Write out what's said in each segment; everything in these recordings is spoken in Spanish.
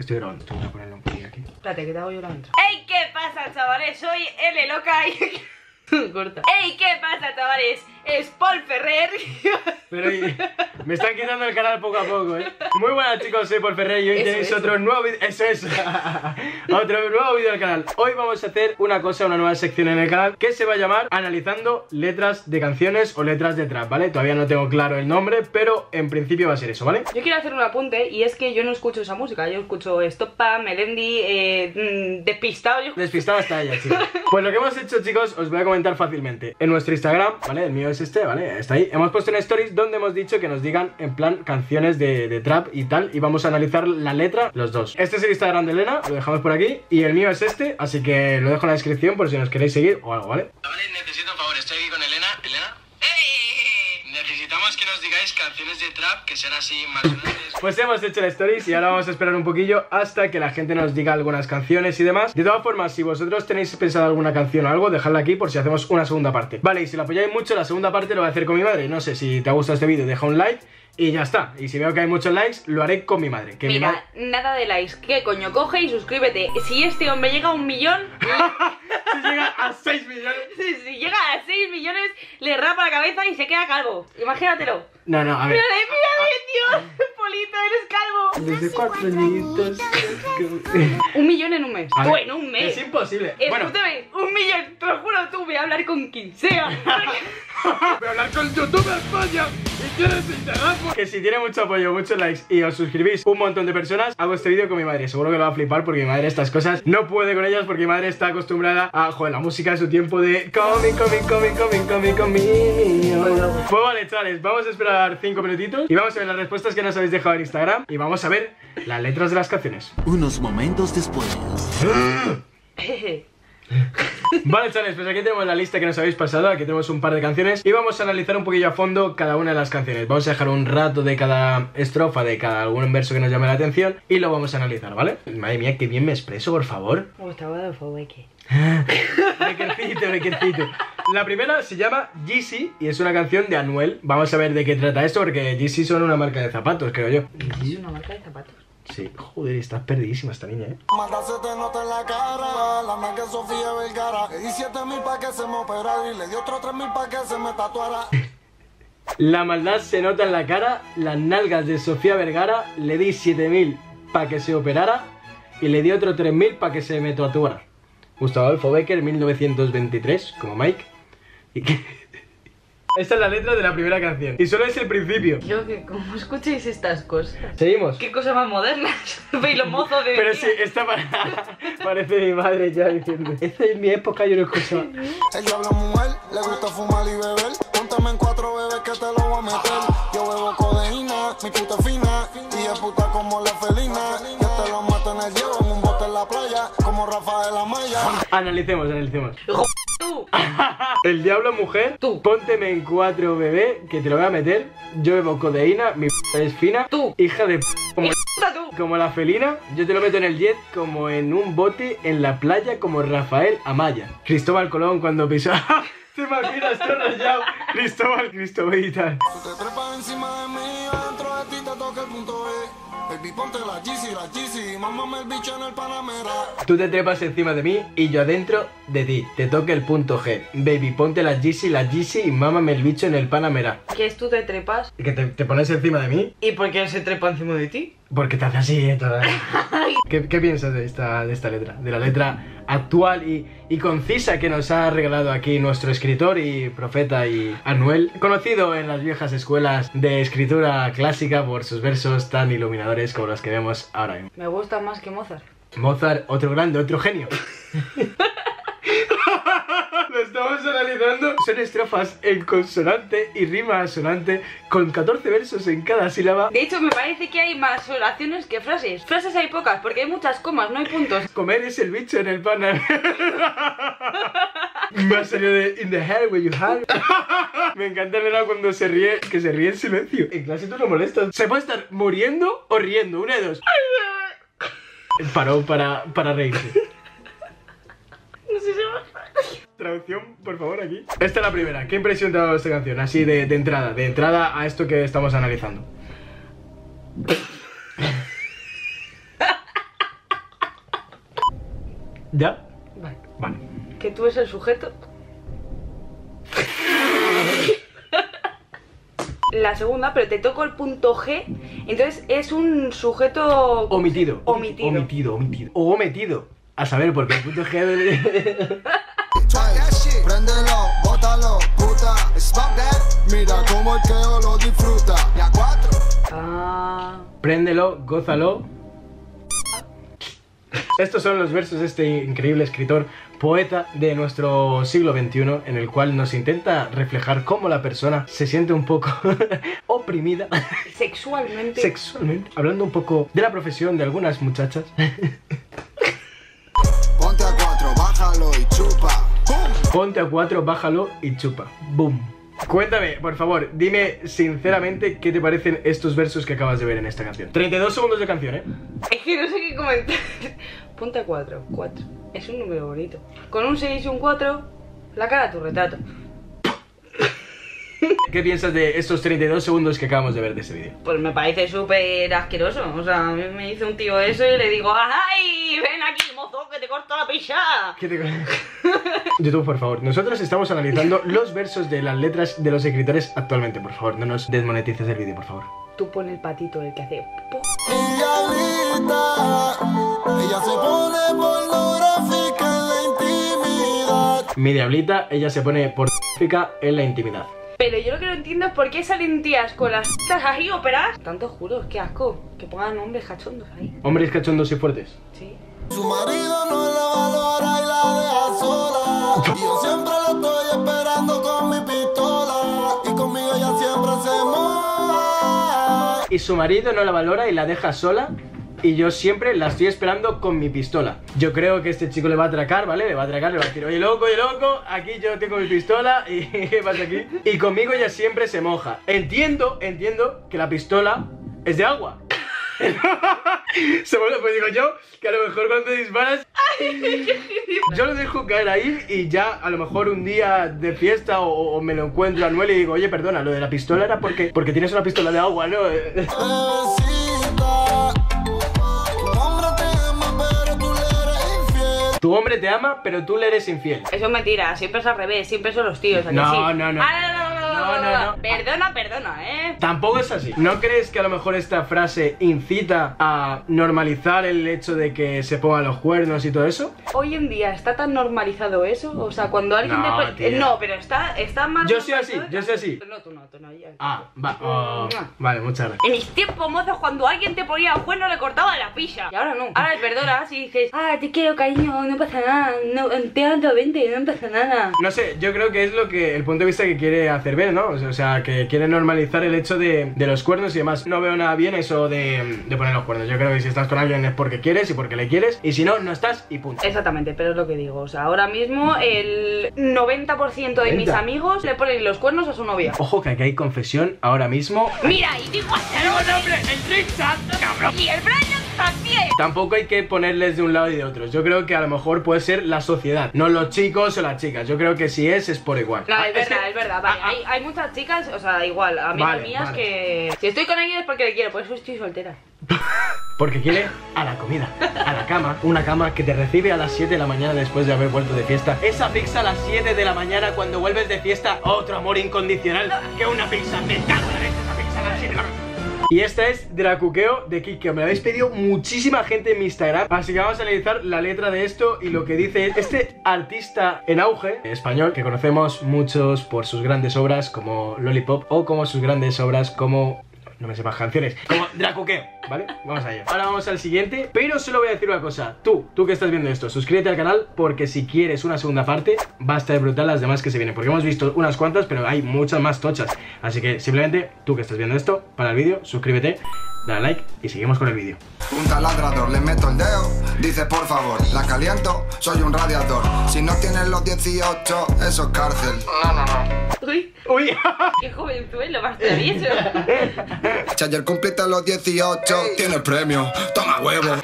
Estoy grabando, tengo que ponerlo un poquito aquí. Espérate, que te hago yo la intro. ¡Ey! ¿Qué pasa, chavales? Soy L loca y... Corta. ¡Ey! ¿Qué pasa, chavales? Es Paul Ferrer. Pero me están quitando el canal poco a poco, ¿eh? Muy buenas, chicos, soy Paul Ferrer y hoy tenéis otro nuevo vídeo. Eso es. Otro nuevo vídeo del canal. Hoy vamos a hacer una nueva sección en el canal que se va a llamar Analizando letras de canciones o letras de trap, ¿vale? Todavía no tengo claro el nombre, pero en principio va a ser eso, ¿vale? Yo quiero hacer un apunte y es que yo no escucho esa música. Yo escucho Estopa, Melendi, Despistado. Despistada está ella, chicos. Pues lo que hemos hecho, chicos, os voy a comentar fácilmente. En nuestro Instagram, ¿vale? El mío es este, ¿vale? Está ahí. Hemos puesto en stories donde hemos dicho que nos digan en plan canciones de trap y tal. Y vamos a analizar la letra los dos. Este es el Instagram de Elena, lo dejamos por aquí. Y el mío es este, así que lo dejo en la descripción por si nos queréis seguir o algo, ¿vale? Vale, necesito un favor, estoy aquí con Elena. ¿Elena? ¡Ey! Necesitamos que nos digáis canciones de trap que sean así más grandes. Pues hemos hecho el stories y ahora vamos a esperar un poquillo hasta que la gente nos diga algunas canciones y demás. De todas formas, si vosotros tenéis pensado alguna canción o algo, dejadla aquí por si hacemos una segunda parte. Vale, y si lo apoyáis mucho, la segunda parte lo voy a hacer con mi madre. No sé, si te ha gustado este vídeo, deja un like y ya está. Y si veo que hay muchos likes, lo haré con mi madre. Que mira, nada de likes. ¿Qué coño? Coge y suscríbete. Si este hombre llega a 1 millón... Si llega a 6 millones... Si llega a 6 millones, le rapa la cabeza y se queda calvo. Imagínatelo. No, a ver. Mírale, tío. Polito, eres calvo. Desde 4 añitos. 1 millón en un mes. A ver, Bueno, un mes. Es imposible. Escúchame, 1 millón. Te lo juro, tú voy a hablar con quien sea. Voy a hablar con YouTube España y quieres integrarme. Que si tiene mucho apoyo, muchos likes y os suscribís un montón de personas, hago este vídeo con mi madre. Seguro que lo va a flipar porque mi madre estas cosas no puede con ellas porque mi madre está acostumbrada a, joder, la música de su tiempo de Coming. Pues vale, chavales, vamos a esperar 5 minutitos y vamos a ver las respuestas que nos habéis dejado en Instagram y vamos a ver las letras de las canciones. Unos momentos después. Vale, chavales, pues aquí tenemos la lista que nos habéis pasado. Aquí tenemos un par de canciones y vamos a analizar un poquillo a fondo cada una de las canciones. Vamos a dejar un rato de cada estrofa, de cada algún verso que nos llame la atención y lo vamos a analizar, ¿vale? Madre mía, qué bien me expreso, por favor. Bequercito. La primera se llama Yeezy y es una canción de Anuel. Vamos a ver de qué trata esto porque Yeezy son una marca de zapatos, creo yo. ¿Es una marca de zapatos? Sí, joder, estás perdidísima esta niña, ¿eh? Maldad se te nota en la cara, la nalga Sofía Vergara. Le di 7.000 pa' que se me operara y le di otro 3.000 pa' que se me tatuara. La maldad se nota en la cara, las nalgas de Sofía Vergara. Le di 7.000 pa' que se operara y le di otro 3.000 pa' que se me tatuara. Gustavo Adolfo Bécquer, 1923, como Mike. Y que... Esta es la letra de la primera canción y solo es el principio. Yo que como escuchéis estas cosas. Seguimos. Qué cosas más modernas. Veis los mozos de... Pero sí, esta parece mi madre ya diciendo: esta es mi época, yo no escuchaba. El diablo mujer, le gusta fumar y beber. Póntame en 4 bebés que te lo voy a meter. Yo bebo codeína, mi puta es fina y es puta como la felina. Que te lo mato en el hielo, en un bote en la playa, como Rafael Amaya. Analicemos. Tú. El diablo mujer, Tú. Pónteme en 4 bebé, que te lo voy a meter. Yo bebo codeína, mi p es fina. Tú. Hija de p como, Tú. como la felina. Yo te lo meto en el jet como en un bote en la playa como Rafael Amaya. Cristóbal Colón cuando pisó. ¿Te imaginas? Todo rayado. Cristóbal y tal. Tú te trepas encima de mí, adentro de ti te toca el punto E. Baby, ponte la Yeezy, mámame el bicho en el Panamera. Tú te trepas encima de mí y yo adentro de ti. Te toca el punto G. Baby, ponte la Yeezy y mámame el bicho en el Panamera. ¿Qué es tú te trepas? ¿Que te pones encima de mí? ¿Y por qué él se trepa encima de ti? Porque te hace así, toda. ¿Qué piensas de esta letra? De la letra actual y concisa que nos ha regalado aquí nuestro escritor y profeta y Anuel, conocido en las viejas escuelas de escritura clásica por sus versos tan iluminadores como los que vemos ahora mismo. Me gusta más que Mozart. Mozart, otro grande, otro genio. Lo estamos analizando. Son estrofas en consonante y rima asonante con 14 versos en cada sílaba. De hecho, me parece que hay más oraciones que frases. Frases hay pocas porque hay muchas comas, no hay puntos. Comer es el bicho en el pan. Me ha salido de in the hair where you have. Me encanta Elena cuando se ríe, que se ríe en silencio. En clase tú no molestas. Se puede estar muriendo o riendo, una de dos. Paró para reírse. No sé si Traducción, por favor, aquí. Esta es la primera. ¿Qué impresión te ha dado esta canción? Así de entrada a esto que estamos analizando. ¿Ya? Vale. Vale. Que tú eres el sujeto. La segunda, pero te toco el punto G. Entonces es un sujeto... Omitido. Omitido. Omitido. O omitido. A saber, porque el punto G... Préndelo, bótalo, puta. Mira cómo el Keo lo disfruta. Y a 4. Ah. Préndelo, gózalo. Estos son los versos de este increíble escritor, poeta de nuestro siglo XXI, en el cual nos intenta reflejar cómo la persona se siente un poco oprimida Sexualmente. hablando un poco de la profesión de algunas muchachas. Ponte a 4, bájalo y chupa. Ponte a 4, bájalo y chupa. Boom. Cuéntame, por favor, dime sinceramente qué te parecen estos versos que acabas de ver en esta canción. 32 segundos de canción, ¿eh? Es que no sé qué comentar. Ponte a 4. 4. Es un número bonito. Con un 6 y un 4, la cara a tu retrato. ¿Qué piensas de estos 32 segundos que acabamos de ver de este vídeo? Pues me parece súper asqueroso. O sea, a mí me dice un tío eso y le digo, ¡ay! Ven aquí, mozo, que te corto la picha. ¿Qué te... YouTube, por favor, nosotros estamos analizando los versos de las letras de los escritores actualmente. Por favor, no nos desmonetices el vídeo, por favor. Tú pon el patito, el que hace... Ella se pone pornográfica en la intimidad. Mi diablita, ella se pone pornográfica en la intimidad. Pero yo lo que no entiendo es por qué salen tías con las tetas ahí operadas. Tantos juros, qué asco. Que pongan hombres cachondos ahí. Hombres cachondos y fuertes. Sí. Su marido no la valora y la deja sola. Y yo siempre la estoy esperando con mi pistola. Y conmigo ella siempre se moja. Y su marido no la valora y la deja sola. Y yo siempre la estoy esperando con mi pistola. Yo creo que este chico le va a atracar, ¿vale? Le va a atracar, le va a decir, oye loco, aquí yo tengo mi pistola. ¿Y qué pasa aquí? Y conmigo ella siempre se moja. Entiendo que la pistola es de agua. Pues digo yo que a lo mejor cuando disparas yo lo dejo caer ahí y ya a lo mejor un día de fiesta o me lo encuentro a Anuel y digo, oye perdona, lo de la pistola era porque tienes una pistola de agua, ¿no? Tu hombre te ama, pero tú le eres infiel. Eso es mentira, siempre es al revés, siempre son los tíos. ¿A que No, sí? no. No. No. Perdona, Tampoco es así. ¿No crees que a lo mejor esta frase incita a normalizar el hecho de que se pongan los cuernos y todo eso? Hoy en día está tan normalizado eso, o sea, cuando alguien No, te... tía. No, pero está más... Yo soy así. No, tú no, ya. Ah, vale, muchas gracias. En mis tiempos mozos, cuando alguien te ponía un cuerno, le cortaba la pilla. Y ahora no. Ahora le perdonas y dices, te quiero, cariño, no pasa nada. No, te amo 20, no pasa nada. No sé, yo creo que es lo que el punto de vista que quiere hacer ver, ¿no? O sea, que quiere normalizar el hecho de los cuernos y demás. No veo nada bien eso de poner los cuernos. Yo creo que si estás con alguien es porque quieres y porque le quieres. Y si no, no estás y punto. Exactamente, pero es lo que digo. O sea, ahora mismo el 90% de mis amigos le ponen los cuernos a su novia. Ojo que aquí hay confesión ahora mismo. Mira, y digo hasta luego, nombre, el Richard, cabrón. Y el Brian también. Tampoco hay que ponerles de un lado y de otro. Yo creo que a lo mejor puede ser la sociedad, no los chicos o las chicas. Yo creo que si es por igual. No, es verdad. Vale, hay muchas chicas, o sea, igual, amigas mías que... Si estoy con alguien es porque le quiero, por eso estoy soltera. Porque quiere a la comida, a la cama. Una cama que te recibe a las 7 de la mañana después de haber vuelto de fiesta. Esa pizza a las 7 de la mañana cuando vuelves de fiesta. Otro amor incondicional que una pizza. Me cago en esa pizza a las 7 de la mañana. Y esta es Dracuqueo de Kike. Me lo habéis pedido muchísima gente en mi Instagram. Así que vamos a analizar la letra de esto y lo que dice este artista en auge español, que conocemos muchos por sus grandes obras como Lollipop o como sus grandes obras como... No me sé más canciones. Como Dracuqueo, ¿vale? Vamos allá. Ahora vamos al siguiente. Pero solo voy a decir una cosa. Tú que estás viendo esto, suscríbete al canal porque si quieres una segunda parte va a estar brutal las demás que se vienen. Porque hemos visto unas cuantas, pero hay muchas más tochas. Así que simplemente, tú que estás viendo esto, para el vídeo, suscríbete, dale like y seguimos con el vídeo. Un taladrador, le meto el dedo, dice por favor, la caliento, soy un radiador. Si no tienes los 18, eso es cárcel. No. Uy, qué jovenzuelo, más travieso. Si ayer cumpliste los 18, tienes premio, toma huevo.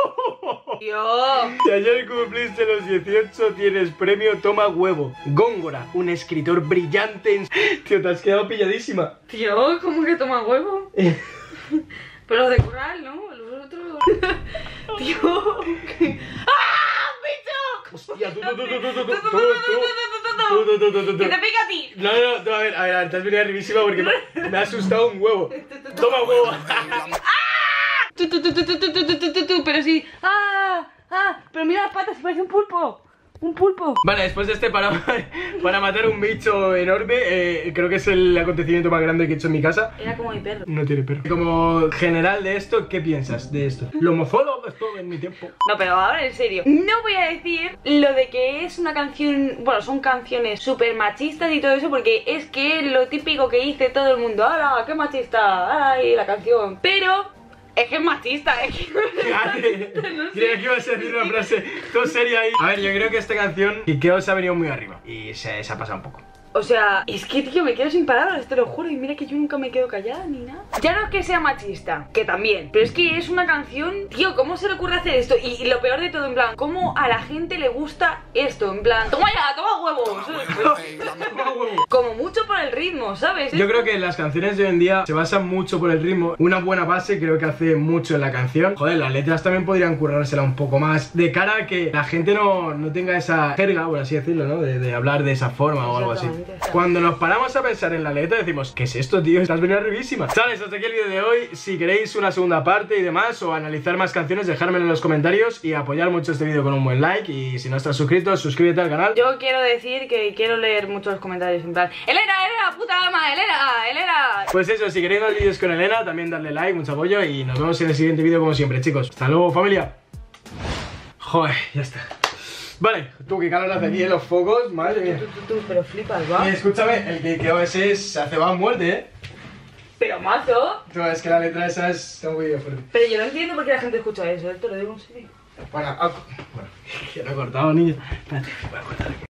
Dios. Si ayer cumpliste los 18, tienes premio, toma huevo. Góngora, un escritor brillante. Tío, te has quedado pilladísima. Tío, ¿cómo que toma huevo? Pero de coral, ¿no? Los otros... Tío... ¡Ah, bicho! ¡Que te pica a ti! No, a ver, te has venido arribísima porque me ha asustado un huevo. Toma huevo. Pero sí. Pero mira las patas, parece un pulpo. Un pulpo. Vale, después de este para matar un bicho enorme, creo que es el acontecimiento más grande que he hecho en mi casa. Era como mi perro. No tiene perro. Como general de esto, ¿qué piensas de esto? Lo mozolo de esto en mi tiempo. No, pero ahora en serio, no voy a decir lo de que es una canción. Bueno, son canciones súper machistas y todo eso, porque es que lo típico que dice todo el mundo. ¡Hala, qué machista! ¡Ay, la canción! Pero es que es machista, es que... Creía que ibas a decir una frase todo seria ahí. A ver, yo creo que esta canción Kikeo se ha venido muy arriba y se ha pasado un poco. O sea, es que, tío, me quedo sin palabras, te lo juro. Y mira que yo nunca me quedo callada ni nada. Ya no es que sea machista, que también, pero es que es una canción. Tío, ¿cómo se le ocurre hacer esto? Y lo peor de todo, en plan, ¿cómo a la gente le gusta esto? En plan, toma ya, toma huevos. Como mucho por el ritmo, ¿sabes? Yo creo que las canciones de hoy en día se basan mucho por el ritmo. Una buena base creo que hace mucho en la canción. Joder, las letras también podrían currársela un poco más, de cara a que la gente no tenga esa jerga, por así decirlo, ¿no? De hablar de esa forma o algo así. Cuando nos paramos a pensar en la letra decimos, ¿qué es esto, tío? Estás venido arribísima. ¿Sabes? Hasta aquí el vídeo de hoy. Si queréis una segunda parte y demás, o analizar más canciones, dejármelo en los comentarios y apoyar mucho este vídeo con un buen like. Y si no estás suscrito, suscríbete al canal. Yo quiero decir que quiero leer muchos comentarios en plan, Elena, puta ama, Elena. Pues eso, si queréis más vídeos con Elena, también darle like, mucho apoyo. Y nos vemos en el siguiente vídeo como siempre, chicos. Hasta luego, familia. Joder, ya está. Vale, tú, qué calor hace aquí en los focos, madre mía. Pero flipas, ¿va? Escúchame, el que quedó ese se hace va a muerte, Pero mazo. Tú, es que la letra esa es muy fuerte. Pero yo no entiendo por qué la gente escucha eso, te lo digo en serio. Bueno, que lo he cortado, niño. Espérate, voy a cortar aquí.